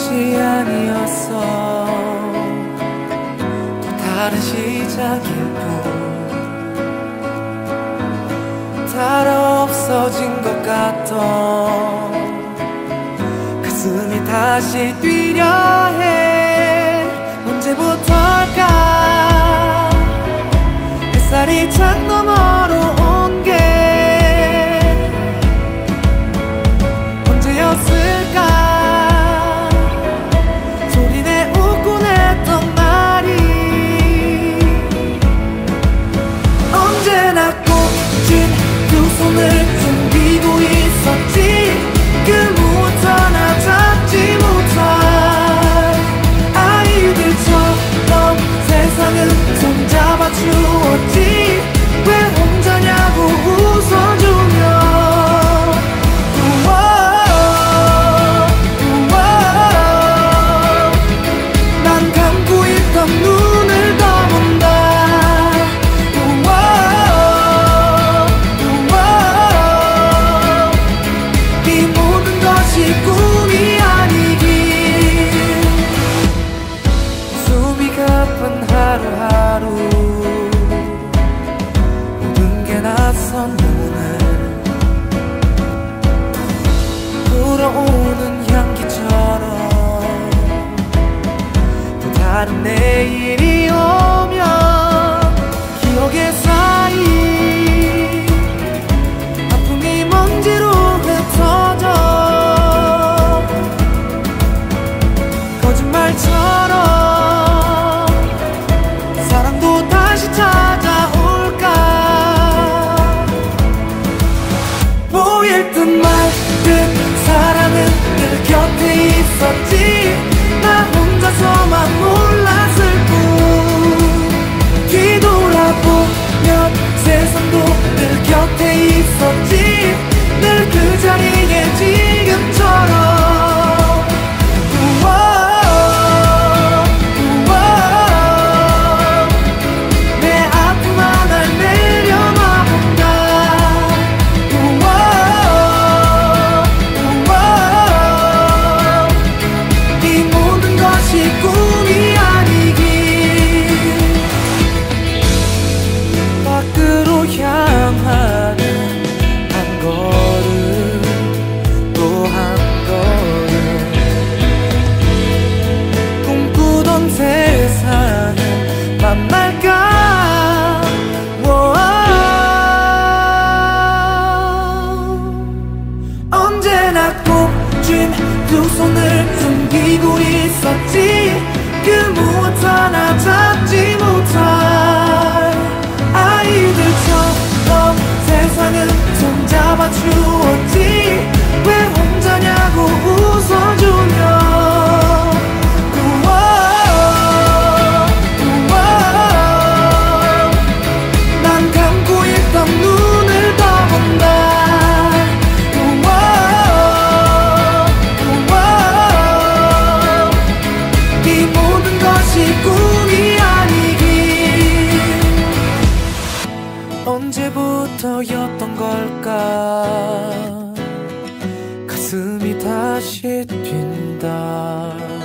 것이 아니었어. 또 다른 시작일 뿐. 달아 없어진 것 같던 가슴이 다시 뛰려 해. 언제부터일까 햇살이 창 너머로 온 게 언제였을까. 소리내 웃곤 했던 말이 언제나 꽂힌 두 손을 숨기고 있었지. 그 무엇 하나 잡지 못할 아이들처럼 세상은 손잡아 주었지. 왜 혼자냐고 웃어주며 난 감고 있던 눈을 떠본다. 이 모든 것이 꿈이 아니길. 숨이 가쁜 하루하루 모든 게 낯선 오늘 불어오는 향기처럼 또 다른 내일이 오면 기억에 쌓인 아픔이 먼지로 흩어져 거짓말처럼 사랑도 다시 찾아올까. 보일 듯 말 듯 사랑은 늘 곁에 있었지. 나 혼자서만 몰랐을 뿐. 뒤돌아보면 세상도 늘 곁에 있었지. 늘 그 자리에 지금처럼. 내 아픔 하나를 내려놔 본다. 이 모든 것이 꿈이 아니길. 밖으로 향하는 한 걸음 또 한 걸음 꿈꾸던 세상을 만날까. 언제나 꼽쥔 두 손을 숨기고 있었지. 그 무엇 하나 잡지 못할 아이들처럼 세상은 손잡아 주었지. 왜 혼자냐고 웃어주며 난 감고 있던 눈을 떠본다. 이 모든 것이 꿈이 아니길. 언제부터였던 걸까 가슴이 다시 뛴다.